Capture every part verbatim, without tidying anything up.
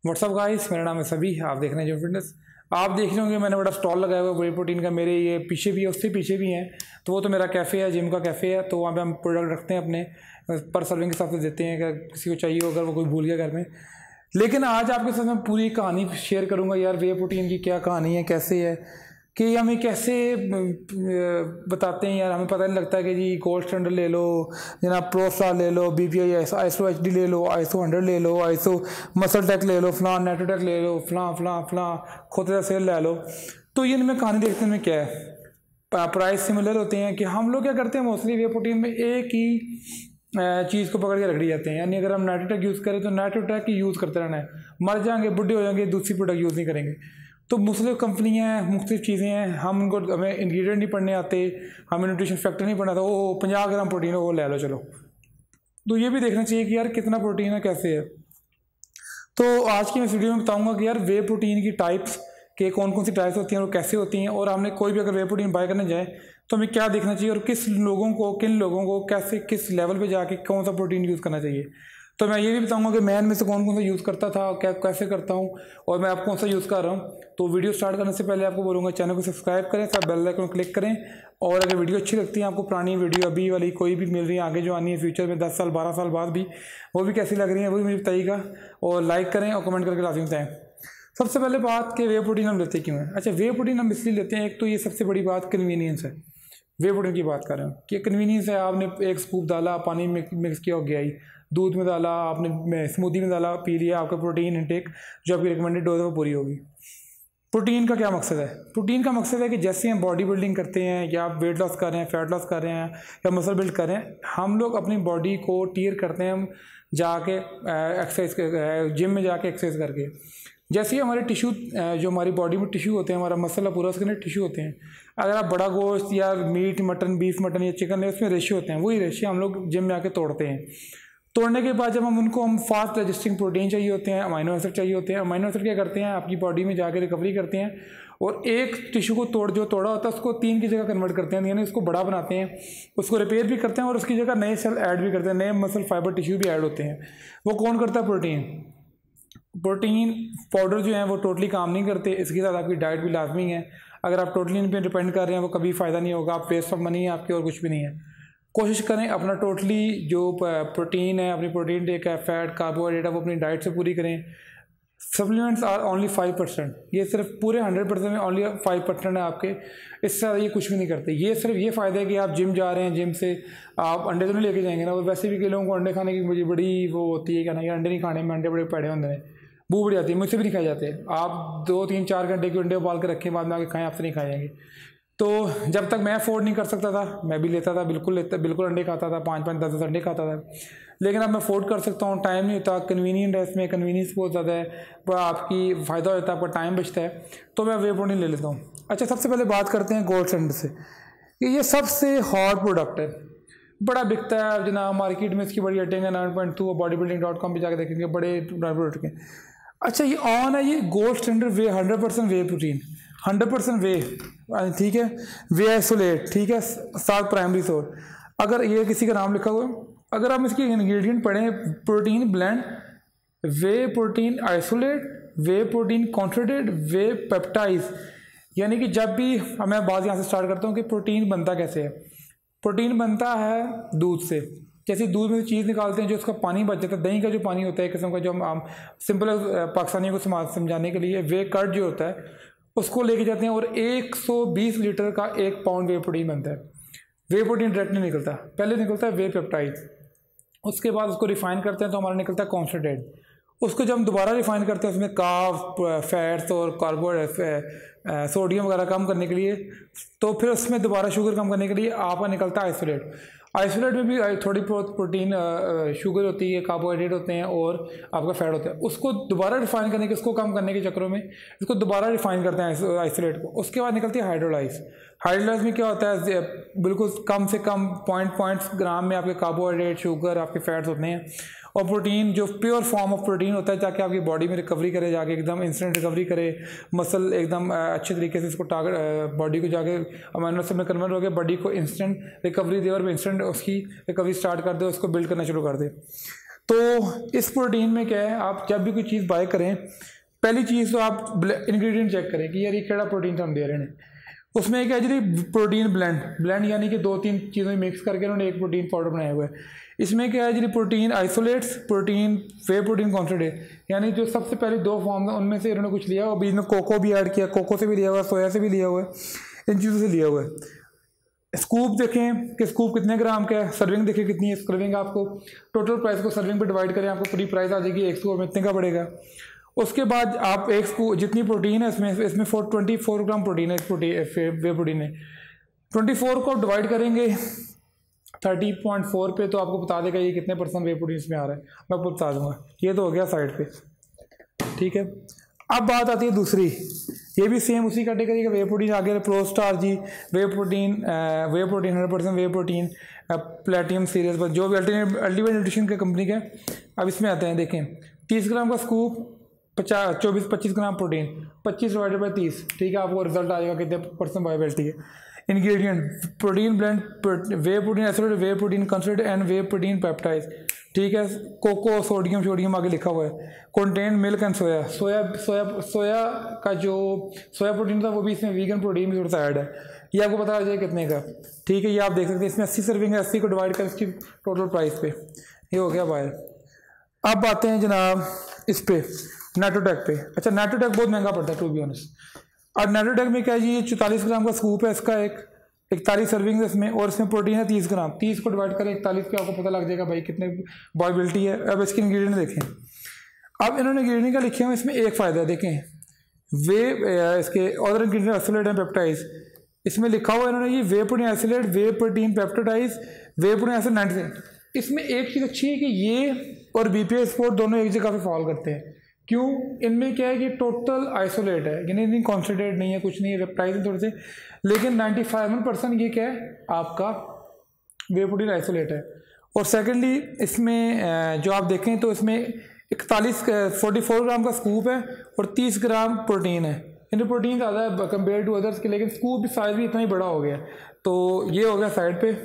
WhatsApp guys, मेरा नाम है सभी, आप देख रहे हैं जिम फिटनेस। आप देख रहे होंगे मैंने बड़ा स्टॉल लगाया हुआ है वे प्रोटीन का। मेरे ये पीछे भी है, उससे पीछे भी हैं, तो वो तो मेरा कैफ़े है, जिम का कैफ़े है। तो वहाँ पे हम प्रोडक्ट रखते हैं अपने, पर सर्विंग के हिसाब से देते हैं, अगर किसी को चाहिए हो, अगर वो कोई भूल गया घर में। लेकिन आज आपके साथ मैं पूरी कहानी शेयर करूँगा यार, वे प्रोटीन की क्या कहानी है, कैसे है कि हमें कैसे बताते हैं यार। हमें पता नहीं लगता है कि जी गोल्ड स्टैंडर्ड ले लो, जनाब प्रोस्टार ले लो, B P I iso H D ले लो, आईसो हंड्रेड ले लो, आईसो मसल टेक ले लो, फलां नेटोटेक ले लो, फलां फलां फलां खोते सेल ले लो। तो ये इनमें कहानी देखते हैं क्या है, प्राइस सिमिलर होते हैं कि हम लोग क्या करते हैं मोस्टली वे प्रोटीन में एक ही चीज़ को पकड़ के रख दी जाते हैं। यानी अगर हम नाइट्रोटेक यूज़ करें तो नाइट्रोटेक ही यूज़ करते रहना है, मर जाएंगे, बुढ़े हो जाएंगे, दूसरी प्रोडक्ट यूज़ नहीं करेंगे। तो मुख्तलिफ कंपनियाँ हैं, मुख्तलिफ चीज़ें हैं, हम उनको हमें इंग्रेडिएंट नहीं पढ़ने आते, हमें न्यूट्रिशन फैक्टर नहीं पढ़ना आता। वो पचास ग्राम प्रोटीन है, वो ले लो चलो। तो ये भी देखना चाहिए कि यार कितना प्रोटीन है, कैसे है। तो आज की मैं वीडियो में बताऊँगा कि यार वे प्रोटीन की टाइप्स के कौन कौन सी टाइप्स होती हैं और कैसे होती हैं, और हमने कोई भी अगर वे प्रोटीन बाय करने जाए तो हमें क्या देखना चाहिए, और किस लोगों को, किन लोगों को कैसे, किस लेवल पे जाके कौन सा प्रोटीन यूज़ करना चाहिए। तो मैं ये भी बताऊंगा कि मैं इनमें से कौन कौन सा यूज़ करता था, क्या कैसे करता हूँ, और मैं आप कौन सा यूज़ कर रहा हूँ। तो वीडियो स्टार्ट करने से पहले आपको बोलूँगा चैनल को सब्सक्राइब करें, सब बेल आइकन क्लिक करें, और अगर वीडियो अच्छी लगती है आपको, पुरानी वीडियो अभी वाली कोई भी मिल रही है, आगे जो आनी है फ्यूचर में दस साल बारह साल बाद भी, वो भी कैसी लग रही है वो भी मुझे बताइएगा, और लाइक करें और कमेंट करके लाजमी बताएँ। सबसे पहले बात कि वे प्रोटीन हम लेते क्यों हैं। अच्छा, वे प्रोटीन हम इसलिए लेते हैं, एक तो ये सबसे बड़ी बात कन्वीनियंस है। वे प्रोटीन की बात कर रहे हैं कि कन्वीनियंस है, आपने एक स्कूप डाला, पानी में मिक्स किया हो गया ही, दूध में डाला आपने, स्मूदी में डाला, पी लिया, आपका प्रोटीन इंटेक जो आपकी रिकमेंडेड डोज है वो पूरी होगी। प्रोटीन का क्या मकसद है? प्रोटीन का मकसद है कि जैसे हम बॉडी बिल्डिंग करते हैं, या आप वेट लॉस कर रहे हैं, फैट लॉस कर रहे हैं, या मसल बिल्ड कर रहे हैं, हम लोग अपनी बॉडी को टीयर करते हैं, हम जाके एक्सरसाइज जिम में जाके एक्सरसाइज करके। जैसे ही हमारे टिश्यू, जो हमारी बॉडी में टिश्यू होते हैं, हमारा मसल पूरा उसके अंदर टिश्यू होते हैं। अगर आप बड़ा गोश्त या मीट, मटन, बीफ मटन या चिकन है, उसमें रेशियो होते हैं, वही रेशियो हम लोग जिम में आके तोड़ते हैं। तोड़ने के बाद जब हम उनको, हम फास्ट डाइजेस्टिंग प्रोटीन चाहिए होते हैं, अमाइनो एसिड चाहिए होते हैं। अमाइनो एसिड क्या करते हैं, आपकी बॉडी में जाके रिकवरी करते हैं, और एक टिश्यू को तोड़ जो तोड़ा होता है उसको तीन की जगह कन्वर्ट करते हैं, यानी उसको बड़ा बनाते हैं, उसको रिपेयर भी करते हैं, और उसकी जगह नए सेल ऐड भी करते हैं, नए मसल फाइबर टिश्यू भी ऐड होते हैं। वो कौन करता है? प्रोटीन। प्रोटीन पाउडर जो है वो टोटली काम नहीं करते, इसके साथ आपकी डाइट भी लाजमी है। अगर आप टोटली इन पर डिपेंड कर रहे हैं वो कभी फ़ायदा नहीं होगा, आप वेस्ट ऑफ मनी है आपकी, और कुछ भी नहीं है। कोशिश करें अपना टोटली जो प्रोटीन है, अपनी प्रोटीन टेक है, फैट, कार्बोहाइड्रेट है, वो अपनी डाइट से पूरी करें। Supplements are only five percent, ये सिर्फ पूरे हंड्रेड परसेंट में ओनली फाइव परसेंट है आपके, इससे ज़्यादा ये कुछ भी नहीं करते। ये सिर्फ ये फ़ायदा है कि आप जिम जा रहे हैं, जिम से आप अंडे तो नहीं लेके जाएंगे ना, और वैसे भी कई लोगों को अंडे खाने की मुझे बड़ी वो होती है, क्या ना, कि अंडे नहीं खाने में, अंडे बड़े पैड़े होते हैं, भूख बढ़ जाती है, मुझसे भी नहीं खाए जाते। आप दो तीन चार घंटे के अंडे उबाल के रखें, बाद में आके खाएं, आपसे नहीं खाए जाएंगे। तो जब तक मैं अफोर्ड नहीं कर सकता था, मैं भी लेता था, बिल्कुल लेता, बिल्कुल अंडे खाता था, पाँच पाँच दस दस अंडे खाता था। लेकिन अब मैं अफोर्ड कर सकता हूँ, टाइम नहीं होता, कन्वीनियंट है, इसमें कन्वीनियंस बहुत ज़्यादा है, पर आपकी फ़ायदा होता है, आपका टाइम बचता है, तो मैं वे प्रोटीन ले लेता हूँ। अच्छा, सबसे पहले बात करते हैं गोल्ड स्टैंडर्ड से, कि ये सबसे हॉट प्रोडक्ट है, बड़ा बिकता है जनाब, मार्केट में इसकी बड़ी रेटिंग है nine point two, body building dot com पर जाकर देखेंगे, बड़े प्रोडक्ट के। अच्छा, ये ऑन है, ये gold standard whey, hundred percent whey protein, hundred percent whey, ठीक है, वे आइसोलेट, ठीक है, साथ प्राइमरी सोर्स। अगर ये किसी का नाम लिखा हुआ है, अगर आप इसकी इंग्रेडिएंट पढ़ें, protein blend, whey protein isolate, whey protein concentrated, whey peptides. यानी कि जब भी मैं बात यहाँ से स्टार्ट करता हूँ कि प्रोटीन बनता कैसे है। प्रोटीन बनता है दूध से, जैसे दूध में चीज़ निकालते हैं, जो उसका पानी बच जाता है, दही का जो पानी होता है, किस्म का, जो हम सिंपल पाकिस्तानियों को समझाने के लिए, वे कर्ड जो होता है उसको लेके जाते हैं, और एक सौ बीस लीटर का एक पाउंड वे प्रोटीन बनता है। वे प्रोटीन डायरेक्ट नहीं निकलता, पहले निकलता है वे पेप्टाइड, उसके बाद उसको रिफाइन करते हैं तो हमारा निकलता है कॉन्सेंट्रेट। उसको जब हम दोबारा रिफाइन करते हैं उसमें कार्ब, फैट्स और कार्बोहाइड्रेट, सोडियम वगैरह कम करने के लिए, तो फिर उसमें दोबारा शुगर कम करने के लिए आपका निकलता है आइसोलेट। आइसोलेट में भी थोड़ी बहुत प्रोटीन, शुगर होती है, कार्बोहाइड्रेट होते हैं, और आपका फैट होता है। उसको दोबारा रिफाइन करने के, उसको कम करने के चक्करों में इसको दोबारा रिफाइन करते हैं आइसोलेट को। उसके बाद निकलती है हाइड्रोलाइज। हाइड्रोलाइज में क्या होता है, बिल्कुल कम से कम पॉइंट पॉइंट ग्राम में आपके कार्बोहाइड्रेट, शुगर, आपके फैट्स होते हैं, और प्रोटीन जो प्योर फॉर्म ऑफ प्रोटीन होता है, ताकि आपकी बॉडी में रिकवरी करे, जाके एकदम इंस्टेंट रिकवरी करे, मसल एकदम अच्छे तरीके से इसको टारगेट बॉडी को जाके अमाइनो एसिड में कन्वर्ट होकर बॉडी को इंस्टेंट रिकवरी दे, और इंस्टेंट उसकी रिकवरी स्टार्ट कर दे, उसको बिल्ड करना शुरू कर दे। तो इस प्रोटीन में क्या है, आप जब भी कोई चीज़ बाय करें, पहली चीज़ तो आप इंग्रेडिएंट चेक करें कि यार ये केड़ा प्रोटीन हम दे रहे हैं। उसमें क्या है जी, प्रोटीन ब्लेंड ब्लेंड यानी कि दो तीन चीज़ें मिक्स करके उन्होंने एक प्रोटीन पाउडर बनाया हुआ है। इसमें क्या है जी, protein isolates, protein whey protein concentrate, यानी जो सबसे पहले दो फॉर्म है उनमें से इन्होंने कुछ लिया और बीच में कोको भी ऐड किया, कोको से भी लिया हुआ है, सोया से भी लिया हुआ है, इन चीज़ों से लिया हुआ है। स्कूप देखें कि स्कूप कितने ग्राम का है, सर्विंग देखें कितनी है। सर्विंग आपको टोटल प्राइस को सर्विंग पे डिवाइड करें, आपको पूरी प्राइस आ जाएगी, एक स्कूप में इतने का पड़ेगा। उसके बाद आप एक स्कूप जितनी प्रोटीन है इसमें इसमें four twenty four gram protein है, इस प्रोटीन वे प्रोटीन है, ट्वेंटी फोर को डिवाइड करेंगे थर्टी पॉइंट फोर पे तो आपको बता देगा ये कितने परसेंट वे प्रोटीन इसमें आ रहा है, मैं आपको बता दूंगा। ये तो हो गया साइड पे, ठीक है। अब बात आती है दूसरी, ये भी सेम उसी कैटेगरी का वे प्रोटीन आ गया, ProStar ji, whey protein, whey protein hundred percent whey protein, platinum series पर जो भी अल्टीमेट अल्टीमेट न्यूट्रिशन के कंपनी का। अब इसमें आते हैं, देखें तीस ग्राम का स्कूप, पचास चौबीस पच्चीस ग्राम प्रोटीन, पच्चीस डिवाइडेड बाई तीस, ठीक है, आपको रिजल्ट आ जाएगा कितने परसेंट बायोअवेलेबिलिटी है। Ingredient protein blend, whey protein isolate, whey protein concentrate and whey protein peptides, ठीक है। कोको सोडियम सोडियम आगे लिखा हुआ है। Contain milk and soya, soya soya soya का जो सोया प्रोटीन था वो भी इसमें वीगन प्रोटीन भी थोड़ा सा ऐड है, ये आपको पता चल जाए कितने का, ठीक है। ये आप देख सकते हैं इसमें अस्सी सर्विंग है, अस्सी को डिवाइड कर इसकी टोटल प्राइस पे, ये हो गया बाहर। अब आते हैं जनाब इस पे नेटोटेक पे। अच्छा, नेटोटेक बहुत महंगा पड़ता है टू बी ऑनेस्ट। और नेटोटेक में क्या है जी, ये चौतालीस ग्राम का स्कूप है, इसका एक इकतालीस सर्विंग है इसमें, और इसमें प्रोटीन है तीस ग्राम, तीस को डिवाइड करें इकतालीस पे, आपको पता लग जाएगा भाई कितने बायोअवेलेबिलिटी है। अब इसके इंग्रेडिएंट देखें, अब इन्होंने इंग्रेडिएंट का लिखे हुए, इसमें एक फ़ायदा है, देखें वे इसके other ingredient isolate and peptides, इसमें लिखा हुआ है इन्होंने ये whey protein isolate, whey protein peptides, whey protein isolate nitrogen. इसमें एक चीज़ अच्छी है कि ये और बीपीए स्पोर्ट दोनों एक जगह पे फॉलो करते हैं। क्यों? इनमें क्या है कि टोटल आइसोलेट है, यानी इतनी कॉन्सेंट्रेट नहीं है, कुछ नहीं है, पेप्टाइड थोड़े से, लेकिन नाइन्टी फाइव परसेंट ये क्या है आपका वे प्रोटीन आइसोलेट है। और सेकेंडली इसमें जो आप देखें तो इसमें इकतालीस फोर्टी फोर ग्राम का स्कूप है और तीस ग्राम प्रोटीन है। इनमें प्रोटीन ज़्यादा है कम्पेयर टू अदर्स के, लेकिन स्कूप भी साइज भी इतना ही बड़ा हो गया। तो ये हो गया साइड पे।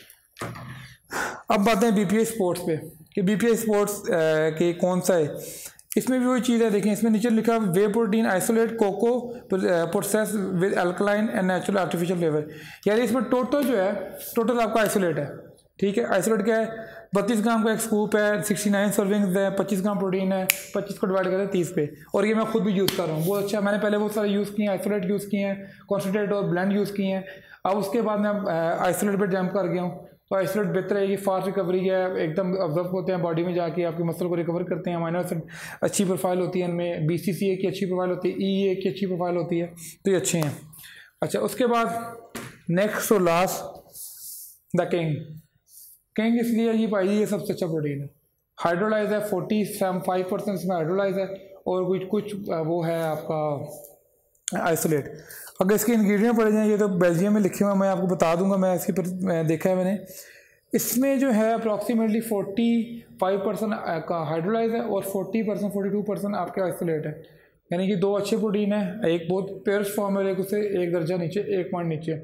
अब बातें बीपीए स्पोर्ट्स पे कि बीपीए स्पोर्ट्स के कौन सा है। इसमें भी वही चीज़ है, देखें इसमें नीचे लिखा whey protein isolate cocoa process with alkaline and natural artificial flavour, यानी इसमें टोटल जो है टोटल आपका आइसोलेट है, ठीक है। आइसोलेट क्या है, बत्तीस ग्राम का एक स्कूप है, सिक्सटी नाइन सर्विंग्स है, पच्चीस ग्राम प्रोटीन है, पच्चीस को डिवाइड करें तीस पे, और ये मैं खुद भी यूज़ कर रहा हूँ, बहुत अच्छा। मैंने पहले बहुत सारे यूज़ किए हैं, आइसोलेट यूज़ किए हैं, कॉन्सेंट्रेट और ब्लेंड यूज़ किए हैं। अब उसके बाद मैं आइसोलेट पर जंप कर गया हूँ। तो आइसोलेट बेहतर है, ये फास्ट रिकवरी है, एकदम ऑब्जर्व होते हैं बॉडी में जाके, आपके मसल को रिकवर करते हैं। अमीनो एसिड अच्छी प्रोफाइल होती है इनमें, बी सी सी ए की अच्छी प्रोफाइल होती है, ई ए की अच्छी प्रोफाइल होती है, तो ये अच्छे हैं। अच्छा, उसके बाद नेक्स्ट और लास्ट द किंग। किंग इसलिए ये भाई ये सबसे अच्छा प्रोटीन है, हाइड्रोलाइज है, फोर्टी सेवन फाइव परसेंट इसमें हाइड्रोलाइज है, और कुछ कुछ वो है आपका आइसोलेट। अगर इसके इंग्रेडिएंट पड़े जाएँ, ये तो बेल्जियम में लिखे हुए हैं, मैं आपको बता दूंगा, मैं इसके पर देखा है मैंने। इसमें जो है अप्रॉक्सीमेटली फोर्टी फाइव परसेंट का हाइड्रोलाइज है और forty percent forty two percent आपके आइसोलेट है, यानी कि दो अच्छे प्रोटीन है, एक बहुत प्योर फॉर्म है, एक उससे एक दर्जा नीचे, एक पॉइंट नीचे।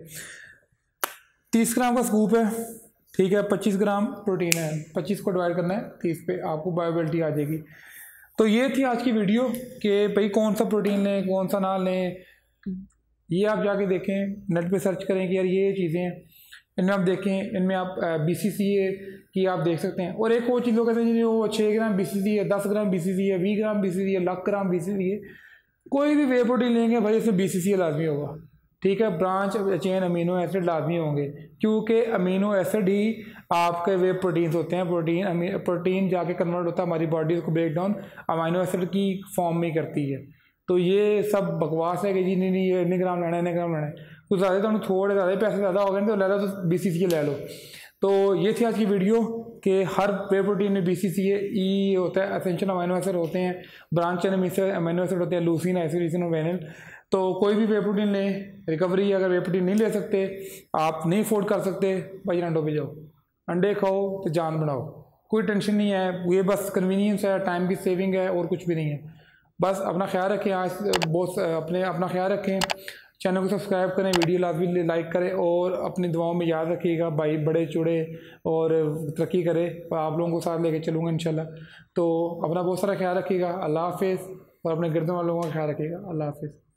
तीस ग्राम का स्कूप है, ठीक है, पच्चीस ग्राम प्रोटीन है, पच्चीस को डिवाइड करना है तीस पे, आपको बायोअवेलेबिलिटी आ जाएगी। तो ये थी आज की वीडियो कि भाई कौन सा प्रोटीन लें, कौन सा ना लें। ये आप जाके देखें, नेट पे सर्च करें कि यार ये चीज़ें हैं, इनमें आप देखें, इनमें आप बी सी सी ए की आप देख सकते हैं। और एक और चीज़ लोग कहते हैं जी वो छः ग्राम बी सी सी है, दस ग्राम बी सी सी है, बीस ग्राम बी सी सी है, लाख ग्राम बी सी सी है। कोई भी वे प्रोटीन लेंगे भाई उसमें बी सी सी लाजमी होगा, ठीक है। ब्रांच चेन अमीनो एसिड लाजमी होंगे, क्योंकि अमीनो एसिड ही आपके वे प्रोटीन्स होते हैं। प्रोटीन प्रोटीन जाके कन्वर्ट होता है, हमारी बॉडी उसको ब्रेक डाउन अमीनो एसिड की फॉर्म में करती है। तो ये सब बकवास है कि जी नहीं नहीं ये इतने ग्राम लेना है, इतने ग्राम लेना है, कुछ ज़्यादा तो थोड़े ज़्यादा पैसे ज़्यादा हो गए तो ले लो, तो बी सी सी ले लो। तो ये थी आज की वीडियो कि हर वे प्रोटीन में बी सी सी ए ई होता है, एसेंशियल अमीनो एसिड होते हैं, ब्रांच चेन अमीनो एसिड होते हैं, लूसीन आइसोलेसिन और वेनिन। तो कोई भी वे प्रोटीन लें, रिकवरी। अगर वे प्रोटीन नहीं ले सकते, आप नहीं अफोर्ड कर सकते, भाई अंडों पे जाओ, अंडे खाओ तो जान बढ़ाओ, कोई टेंशन नहीं है, ये बस कन्वीनियंस है, टाइम की सेविंग है और कुछ भी नहीं है। बस अपना ख्याल रखें, आज बहुत अपने अपना ख्याल रखें, चैनल को सब्सक्राइब करें, वीडियो लाजमी लाइक करें और अपनी दुआओं में याद रखिएगा। भाई बड़े चूड़े और तरक्की करे, आप लोगों को साथ लेके चलूँगा इंशाल्लाह। तो अपना बहुत सारा ख्याल रखिएगा। अल्लाह हाफिज़ और अपने गिरदों वालों का ख्याल रखिएगा। अल्लाह हाफिज़।